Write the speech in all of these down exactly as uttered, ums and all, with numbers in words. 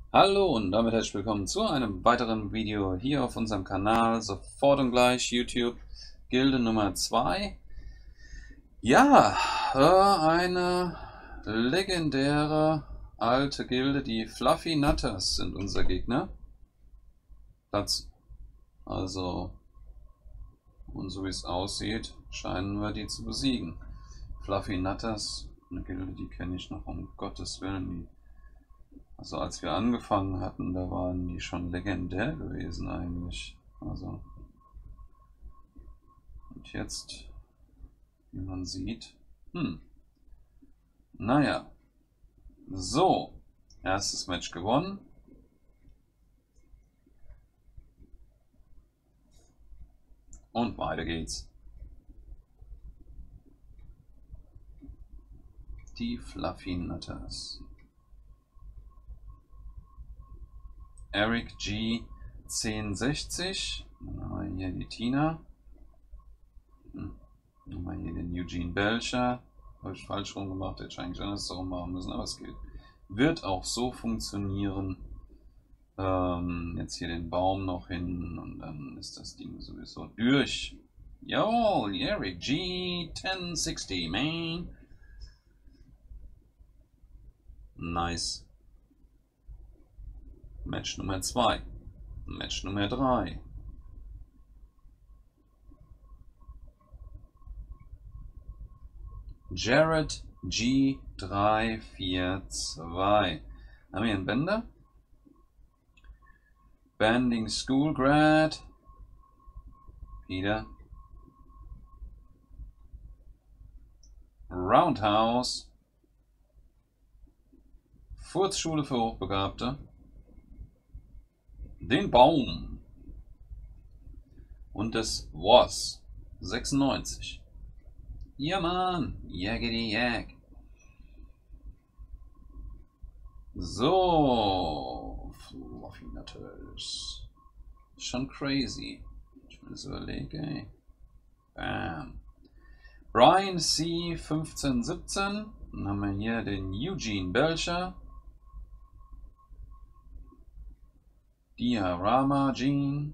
Hallo und damit herzlich willkommen zu einem weiteren Video hier auf unserem Kanal, sofort und gleich YouTube, Gilde Nummer zwei. Ja, äh, eine legendäre alte Gilde, die Fluffy Nutters sind unser Gegner. Platz, also, und so wie es aussieht, scheinen wir die zu besiegen. Fluffy Nutters, eine Gilde, die kenne ich noch, um Gottes Willen, die Also als wir angefangen hatten, da waren die schon legendär gewesen eigentlich. Also und jetzt, wie man sieht, hm, naja, so, erstes Match gewonnen. Und weiter geht's. Die Fluffy Nutters. Eric G zehn sechzig. Dann haben wir hier die Tina. Hm. Dann haben wir hier den Eugene Belcher. Habe ich falsch rum gemacht, hätte ich eigentlich anders rum machen müssen, aber es geht. Wird auch so funktionieren. Ähm, jetzt hier den Baum noch hin und dann ist das Ding sowieso durch. Jawohl, Eric G zehn sechzig, man. Nice. Match Nummer zwei. Match Nummer drei. Jared G drei vier zwei. Haben wir einen Bänder? Banding School Grad. Wieder. Roundhouse. Furzschule für Hochbegabte. Den Baum. Und das Was. sechsundneunzig. Ja, Mann. Jaggedy Jag. So. Fluffy Nutters. Schon crazy. Ich will das überlegen, ey. Bam. Brian C fünfzehn siebzehn. Dann haben wir hier den Eugene Belcher. Diorama Gene.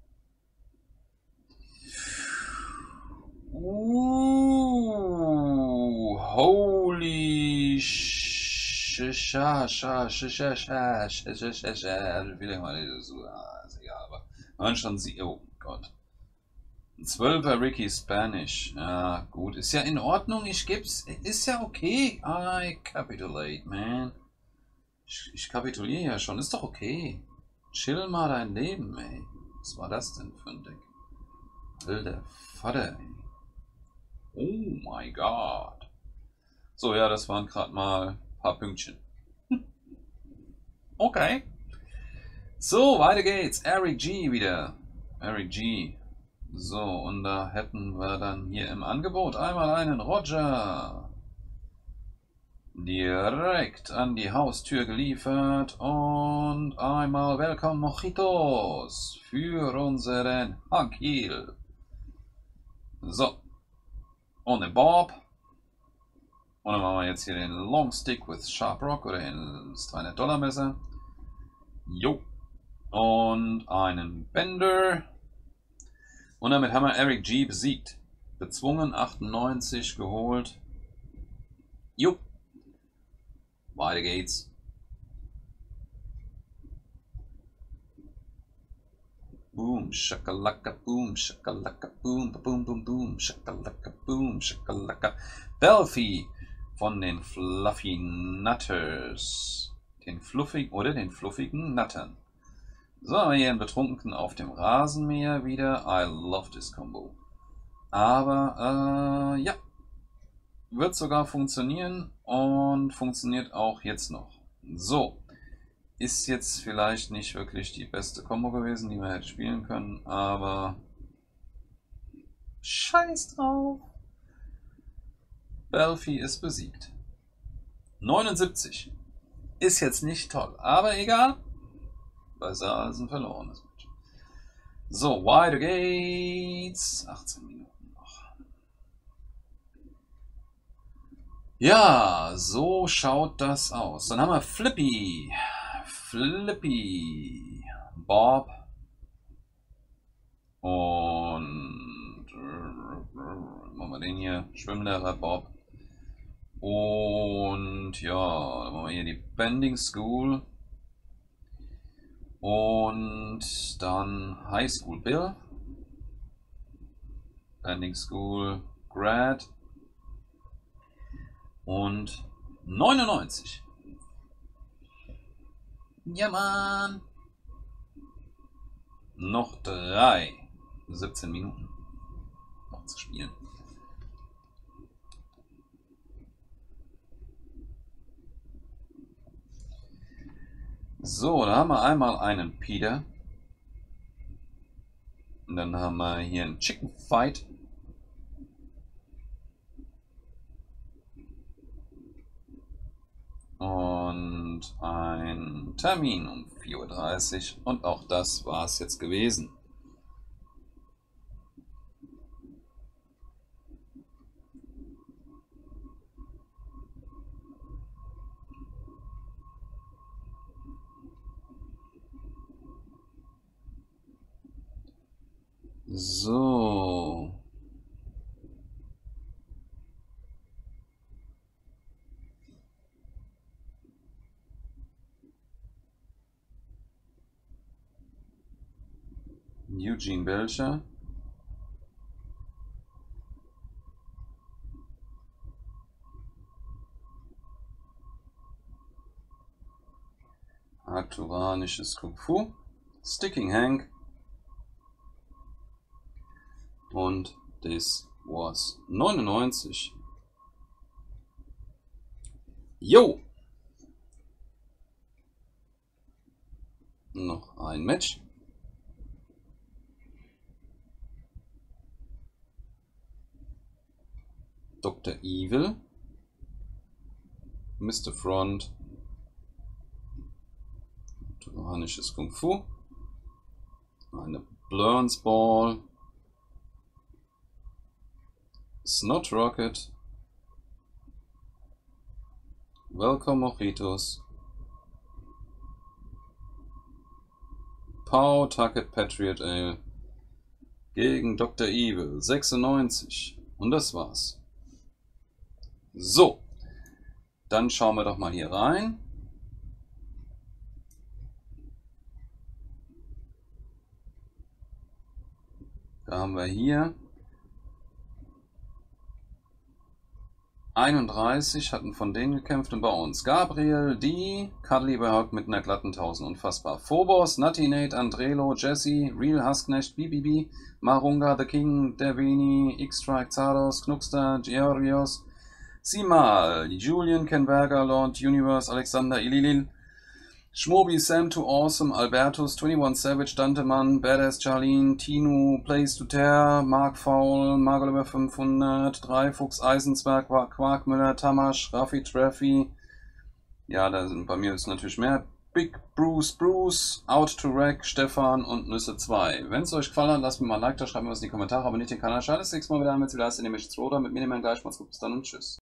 Ooh, holy shisha, sha, shisha, sha, shisha, sha, sha. Wie lange war das so? Ah, ist egal, aber man schon sieht. Oh Gott. Ein zwölfer Ricky Spanish. Ja, gut. Ist ja in Ordnung. Ich geb's. Ist ja okay. I capitulate, man. Ich, ich kapituliere ja schon. Ist doch okay. Chill mal dein Leben, ey. Was war das denn für ein Deck? Alter Vater, ey. Oh my God. So, ja, das waren gerade mal ein paar Pünktchen. Okay. So, weiter geht's. Eric G wieder. Eric G. So, und da hätten wir dann hier im Angebot einmal einen Roger. Direkt an die Haustür geliefert und einmal Welcome Mojitos für unseren Hankil. So, und den Bob. Und dann machen wir jetzt hier den Long Stick with Sharp Rock oder das dreihundert Dollar Messer. Jo. Und einen Bender. Und damit haben wir Eric G besiegt. Bezwungen achtundneunzig geholt. Jo. Weiter geht's. Boom, shakalaka, boom, shakalaka, boom, boom, boom, boom, shakalaka, boom, shakalaka. Belfi von den Fluffy Nutters. Den fluffigen oder den fluffigen Nuttern. So, haben wir hier einen Betrunkenen auf dem Rasenmäher wieder. I love this combo. Aber, äh, ja. Wird sogar funktionieren und funktioniert auch jetzt noch. So. Ist jetzt vielleicht nicht wirklich die beste Combo gewesen, die man hätte spielen können, aber scheiß drauf. Belfi ist besiegt. neunundsiebzig. Ist jetzt nicht toll, aber egal. Besser als ein verlorenes Match. So, weiter geht's. achtzehn Minuten noch. Ja, so schaut das aus. Dann haben wir Flippy. Flippy, Bob und äh, machen wir den hier, Schwimmlehrer Bob. Und ja, dann machen wir hier die Bending School. Und dann High School Bill. Bending School Grad. Und neunundneunzig. Ja, Mann. Noch drei. siebzehn Minuten. Noch zu spielen. So, da haben wir einmal einen Peter. Und dann haben wir hier einen Chicken Fight. Und ein Termin um vier Uhr dreißig. Und auch das war es jetzt gewesen. So. Eugene Belcher. Arthuranisches Kung Fu. Sticking Hank. Und this was neunundneunzig. Jo! Noch ein Match. Doktor Evil. Mister Front. Arthuranisches Kung Fu. Eine Blurns Ball. Snot Rocket. Welcome Mojitos. Pawtucket Patriot Ale gegen Doktor Evil sechsundneunzig. Und das war's. So, dann schauen wir doch mal hier rein. Da haben wir hier einunddreißig hatten von denen gekämpft und bei uns Gabriel, die, Cuddly Berg mit einer glatten tausend unfassbar. Phobos, Nutty Nate, Andrelo, Jesse, Real Husknecht, B B B, Marunga, The King, Devini, X-Strike, Zardos, Knuckster, Georgios, Simal, Julian, Ken Berger, Lord Universe, Alexander Ililil, Schmobi, Sam Too Awesome, Albertus, einundzwanzig Savage, Dantemann, Badass Charlene, Tinu, Place to Tear, Mark Foul, Margoliver fünfhundert, drei Fuchs, Eisensberg, Quarkmüller, Tamasch, Raffi Traffy. Ja, da sind bei mir ist natürlich mehr. Big Bruce Bruce, Out to Wreck, Stefan und Nüsse zwei. Wenn es euch gefallen hat, lasst mir mal ein Like da, schreibt mir was in die Kommentare, abonniert den Kanal, schaltet das nächste Mal wieder ein, wenn es wieder heißt, in dem ich jetzt Roder mit mir, dem Geist, macht's gut, bis dann und tschüss.